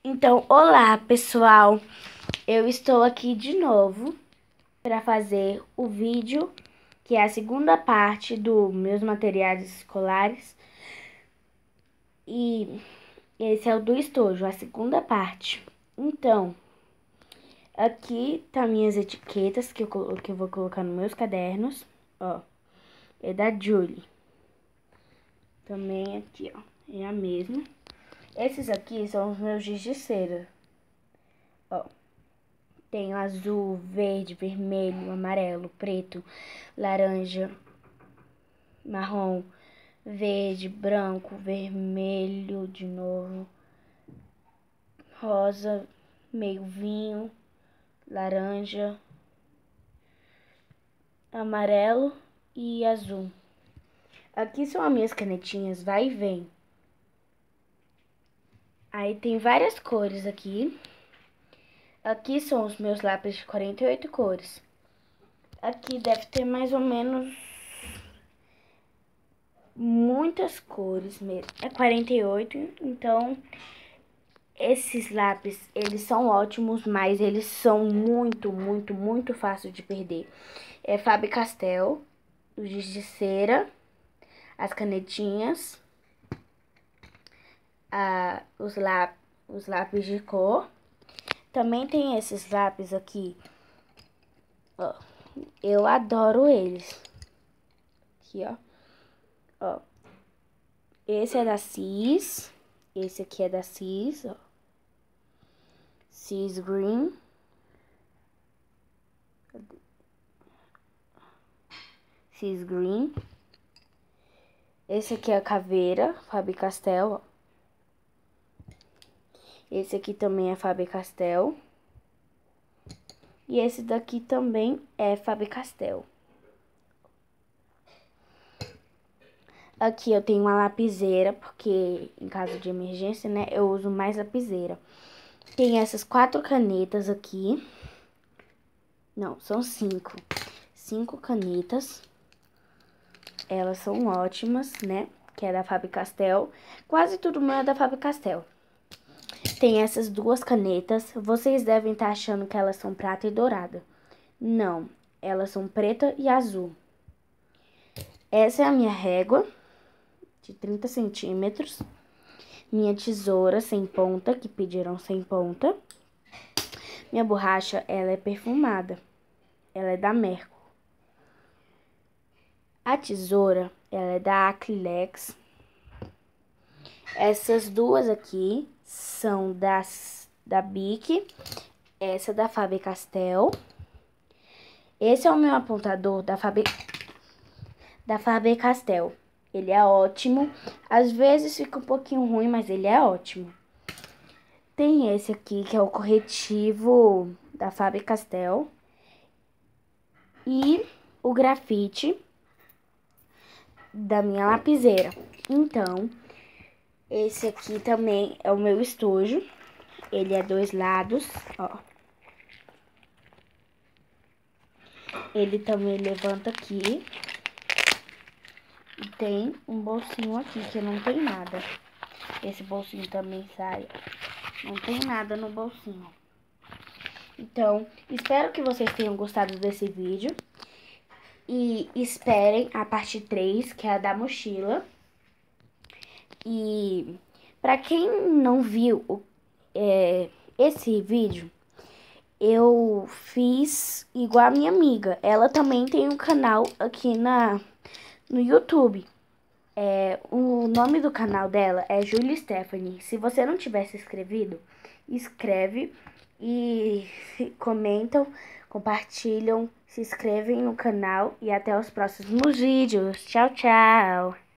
Então, olá pessoal, eu estou aqui de novo para fazer o vídeo que é a segunda parte dos meus materiais escolares e esse é o do estojo, a segunda parte. Então, aqui tá minhas etiquetas que eu vou colocar nos meus cadernos, ó, é da Julie. Também aqui, ó, é a mesma. Esses aqui são os meus giz de cera. Ó, tem azul, verde, vermelho, amarelo, preto, laranja, marrom, verde, branco, vermelho de novo, rosa, meio vinho, laranja, amarelo e azul. Aqui são as minhas canetinhas, vai e vem. Aí tem várias cores aqui. Aqui são os meus lápis de 48 cores. Aqui deve ter mais ou menos muitas cores mesmo. É 48, então esses lápis, eles são ótimos, mas eles são muito fáceis de perder. É Faber-Castell, o giz de cera, as canetinhas, os lápis de cor. Também tem esses lápis aqui, ó, eu adoro eles. Aqui, ó. Ó, esse é da Cis, esse aqui é da Cis, ó. Cis Green. Cis Green. Esse aqui é a caveira, Faber-Castell, ó. Esse aqui também é Faber-Castell. E esse daqui também é Faber-Castell. Aqui eu tenho uma lapiseira, porque em caso de emergência, né, eu uso mais lapiseira. Tem essas 4 canetas aqui. Não, são 5. 5 canetas. Elas são ótimas, né, que é da Faber-Castell. Quase tudo meu é da Faber-Castell. Tem essas 2 canetas. Vocês devem estar achando que elas são prata e dourada. Não, elas são preta e azul. Essa é a minha régua de 30 centímetros. Minha tesoura sem ponta, que pediram sem ponta. Minha borracha, ela é perfumada. Ela é da Merco. A tesoura, ela é da Acrylex. Essas 2 aqui são da Bic. Essa da Faber-Castell. Esse é o meu apontador da Faber-Castell. Ele é ótimo. Às vezes fica um pouquinho ruim, mas ele é ótimo. Tem esse aqui, que é o corretivo da Faber-Castell. E o grafite da minha lapiseira. Então, esse aqui também é o meu estojo. Ele é 2 lados, ó. Ele também levanta aqui. E tem um bolsinho aqui, que não tem nada. Esse bolsinho também sai. Não tem nada no bolsinho. Então, espero que vocês tenham gostado desse vídeo. E esperem a parte 3, que é a da mochila. E pra quem não viu esse vídeo, eu fiz igual a minha amiga. Ela também tem um canal aqui no YouTube. O nome do canal dela é Julie Stephanie. Se você não tiver se inscrevido, inscreve e comentam, compartilham, se inscrevem no canal e até os próximos vídeos. Tchau, tchau!